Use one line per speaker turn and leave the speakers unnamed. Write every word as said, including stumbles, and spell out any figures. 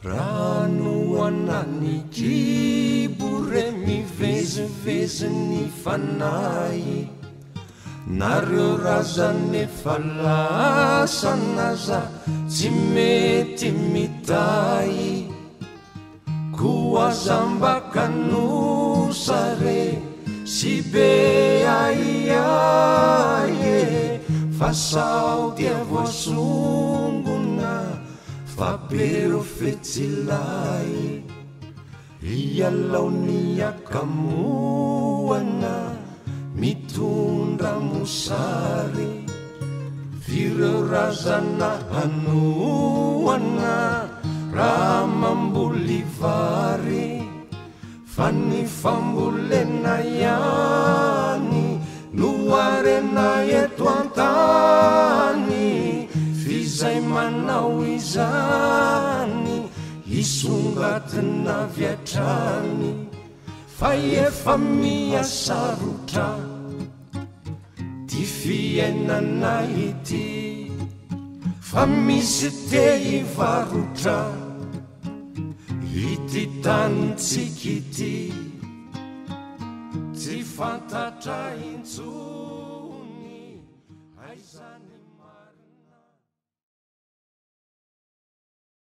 rano anany kibore mivezivezy ny fanay nareo razany efa lasanaza tsy mety mitay koa zambakanusare si be aiaie fa sao dia voasongona fa pero fetsilay ialaony akamoana mitondra mosary vireo razana hanoana raha mamboly vary fa ny fambolena ihany no arena eto antany fizay manao izany isongatina viatrany fa efa miasarotra ty fiainana ity fa misy te hivarotra ity tanitsika ity tsy fantatra intsony